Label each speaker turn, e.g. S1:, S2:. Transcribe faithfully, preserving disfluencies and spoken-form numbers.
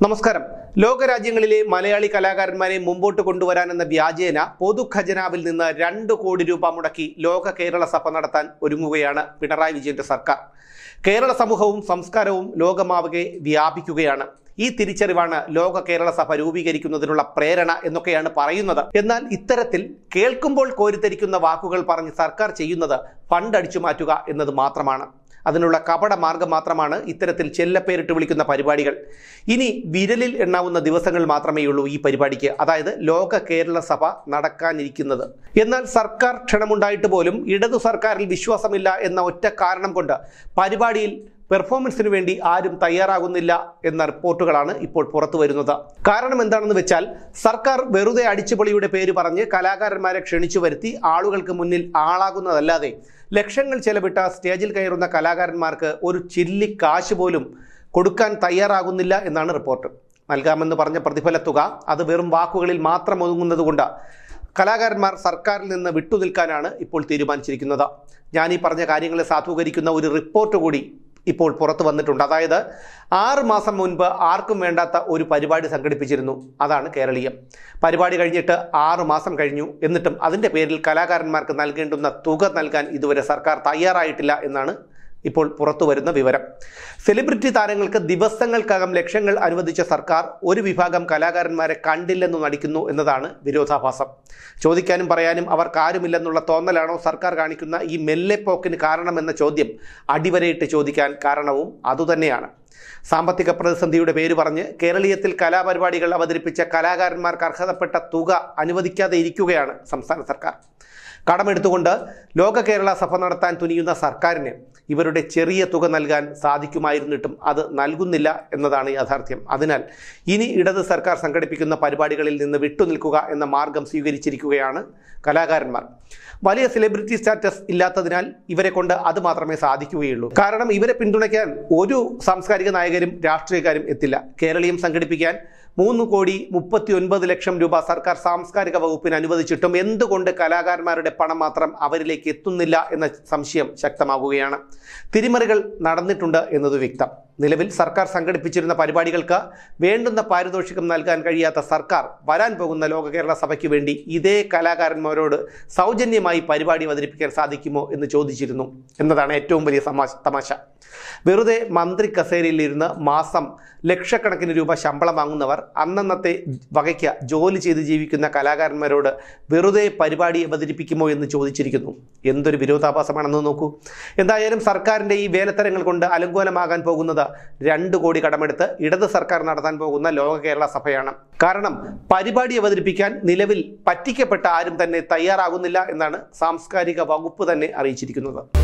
S1: നമസ്കാരം. ലോകരാജ്യങ്ങളിലെ മലയാളി കലാകാരന്മാരെ മുമ്പോട്ട് കൊണ്ടുവരാനെന്ന വ്യാജേന പൊതുഖജനാവിൽ നിന്ന് രണ്ട് കോടി രൂപ മുടക്കി ലോക കേരള സഭ നടത്താൻ ഒരുങ്ങുകയാണ് പിണറായി വിജയന്റെ സർക്കാർ. കേരള സമൂഹവും സംസ്കാരവും ലോകമാകെ വ്യാപിക്കുകയാണ്. ഈ തിരിച്ചറിവാണ് ലോക കേരള സഭ രൂപീകരിക്കുന്നതിനുള്ള പ്രേരണ എന്നൊക്കെയാണ് പറയുന്നത്. എന്നാൽ ഇത്തരത്തിൽ കേൾക്കുമ്പോൾ കോരിത്തരിക്കുന്ന വാക്കുകൾ പറഞ്ഞ് സർക്കാർ ചെയ്യുന്നത് ഫണ്ട് അടിച്ചു മാറ്റുക എന്നത് മാത്രമാണ്. അതിനുള്ള കപട മാർഗം മാത്രമാണ് ഇത്തരത്തിൽ ചെല്ലപ്പേരിട്ട് വിളിക്കുന്ന പരിപാടികൾ. ഇനി വിരലിൽ എണ്ണാവുന്ന ദിവസങ്ങൾ മാത്രമേ ഉള്ളൂ ഈ പരിപാടിക്ക്, അതായത് ലോക കേരള സഭ നടക്കാനിരിക്കുന്നത്. എന്നാൽ സർക്കാർ ക്ഷണമുണ്ടായിട്ട് പോലും ഇടതു സർക്കാരിൽ വിശ്വാസമില്ല എന്ന ഒറ്റ കാരണം കൊണ്ട് പരിപാടിയിൽ പെർഫോമൻസിന് വേണ്ടി ആരും തയ്യാറാകുന്നില്ല എന്ന റിപ്പോർട്ടുകളാണ് ഇപ്പോൾ പുറത്തു വരുന്നത്. കാരണം എന്താണെന്ന് വെച്ചാൽ, സർക്കാർ വെറുതെ അടിച്ചുപൊളിയുടെ പേര് പറഞ്ഞ് കലാകാരന്മാരെ ക്ഷണിച്ചു വരുത്തി ആളുകൾക്ക് മുന്നിൽ ആളാകുന്നതല്ലാതെ ലക്ഷങ്ങൾ ചെലവിട്ട സ്റ്റേജിൽ കയറുന്ന കലാകാരന്മാർക്ക് ഒരു ചില്ലി കാശ് പോലും കൊടുക്കാൻ തയ്യാറാകുന്നില്ല എന്നാണ് റിപ്പോർട്ട്. നൽകാമെന്ന് പറഞ്ഞ പ്രതിഫല തുക അത് വെറും വാക്കുകളിൽ മാത്രം ഒതുങ്ങുന്നത് കൊണ്ട് കലാകാരന്മാർ സർക്കാരിൽ നിന്ന് വിട്ടുനിൽക്കാനാണ് ഇപ്പോൾ തീരുമാനിച്ചിരിക്കുന്നത്. ഞാൻ ഈ പറഞ്ഞ കാര്യങ്ങളെ സാധൂകരിക്കുന്ന ഒരു റിപ്പോർട്ട് കൂടി ഇപ്പോൾ പുറത്തു വന്നിട്ടുണ്ട്. അതായത് ആറ് മാസം മുൻപ് ആർക്കും വേണ്ടാത്ത ഒരു പരിപാടി സംഘടിപ്പിച്ചിരുന്നു, അതാണ് കേരളീയം. പരിപാടി കഴിഞ്ഞിട്ട് ആറ് മാസം കഴിഞ്ഞു, എന്നിട്ടും അതിൻ്റെ പേരിൽ കലാകാരന്മാർക്ക് നൽകേണ്ടുന്ന തുക നൽകാൻ ഇതുവരെ സർക്കാർ തയ്യാറായിട്ടില്ല എന്നാണ് ഇപ്പോൾ പുറത്തു വരുന്ന വിവരം. സെലിബ്രിറ്റി താരങ്ങൾക്ക് ദിവസങ്ങൾക്കകം ലക്ഷങ്ങൾ അനുവദിച്ച സർക്കാർ ഒരു വിഭാഗം കലാകാരന്മാരെ കണ്ടില്ലെന്നു നടിക്കുന്നു എന്നതാണ് വിരോധാഭാസം. ചോദിക്കാനും പറയാനും അവർക്കാരുമില്ലെന്നുള്ള തോന്നലാണോ സർക്കാർ കാണിക്കുന്ന ഈ മെല്ലെപ്പോക്കിന് കാരണമെന്ന ചോദ്യം അടിവരയിട്ട് ചോദിക്കാൻ കാരണവും അതുതന്നെയാണ്. സാമ്പത്തിക പ്രതിസന്ധിയുടെ പേര് പറഞ്ഞ് കേരളീയത്തിൽ കലാപരിപാടികൾ അവതരിപ്പിച്ച കലാകാരന്മാർക്ക് അർഹതപ്പെട്ട തുക അനുവദിക്കാതെ ഇരിക്കുകയാണ് സംസ്ഥാന സർക്കാർ. കടമെടുത്തുകൊണ്ട് ലോക കേരള സഭ നടത്താൻ തുനിയുന്ന സർക്കാരിന് ഇവരുടെ ചെറിയ തുക നൽകാൻ സാധിക്കുമായിരുന്നിട്ടും അത് നൽകുന്നില്ല എന്നതാണ് യാഥാർത്ഥ്യം. അതിനാൽ ഇനി ഇടത് സർക്കാർ സംഘടിപ്പിക്കുന്ന പരിപാടികളിൽ നിന്ന് വിട്ടുനിൽക്കുക എന്ന മാർഗം സ്വീകരിച്ചിരിക്കുകയാണ് കലാകാരന്മാർ. വലിയ സെലിബ്രിറ്റി സ്റ്റാറ്റസ് ഇല്ലാത്തതിനാൽ ഇവരെ കൊണ്ട് അത് മാത്രമേ സാധിക്കുകയുള്ളൂ. കാരണം ഇവരെ പിന്തുണയ്ക്കാൻ ഒരു സാംസ്കാരിക നായകരും രാഷ്ട്രീയക്കാരും എത്തില്ല. കേരളീയം സംഘടിപ്പിക്കാൻ മൂന്ന് കോടി മുപ്പത്തി ഒൻപത് ലക്ഷം രൂപ സർക്കാർ സാംസ്കാരിക വകുപ്പിന് അനുവദിച്ചിട്ടും എന്തുകൊണ്ട് കലാകാരന്മാരുടെ പണം മാത്രം അവരിലേക്ക് എത്തുന്നില്ല എന്ന സംശയം ശക്തമാകുകയാണ്. തിരിമറികൾ നടന്നിട്ടുണ്ട് എന്നത് വ്യക്തം. നിലവിൽ സർക്കാർ സംഘടിപ്പിച്ചിരുന്ന പരിപാടികൾക്ക് വേണ്ടുന്ന പാരിതോഷികം നൽകാൻ കഴിയാത്ത സർക്കാർ വരാൻ പോകുന്ന ലോക കേരള സഭയ്ക്ക് വേണ്ടി ഇതേ കലാകാരന്മാരോട് സൗജന്യമായി പരിപാടി അവതരിപ്പിക്കാൻ സാധിക്കുമോ എന്ന് ചോദിച്ചിരുന്നു എന്നതാണ് ഏറ്റവും വലിയ തമാശ. വെറുതെ മന്ത്രി കസേരയിലിരുന്ന് മാസം ലക്ഷക്കണക്കിന് രൂപ ശമ്പളം വാങ്ങുന്നവർ അന്നന്നത്തെ വകയ്ക്ക് ജോലി ചെയ്ത് ജീവിക്കുന്ന കലാകാരന്മാരോട് വെറുതെ പരിപാടി അവതരിപ്പിക്കുമോ എന്ന് ചോദിച്ചിരിക്കുന്നു. എന്തൊരു വിരോധാഭാസമാണെന്ന് നോക്കൂ. എന്തായാലും സർക്കാരിൻ്റെ ഈ വേലത്തരങ്ങൾ കൊണ്ട് അലങ്കോലമാകാൻ പോകുന്നത് രണ്ട് കോടി കടമെടുത്ത് ഇടത് സർക്കാർ നടത്താൻ പോകുന്ന ലോക കേരള സഭയാണ്. കാരണം പരിപാടി അവതരിപ്പിക്കാൻ നിലവിൽ പറ്റിക്കപ്പെട്ട ആരും തന്നെ തയ്യാറാകുന്നില്ല എന്നാണ് സാംസ്കാരിക വകുപ്പ് തന്നെ അറിയിച്ചിരിക്കുന്നത്.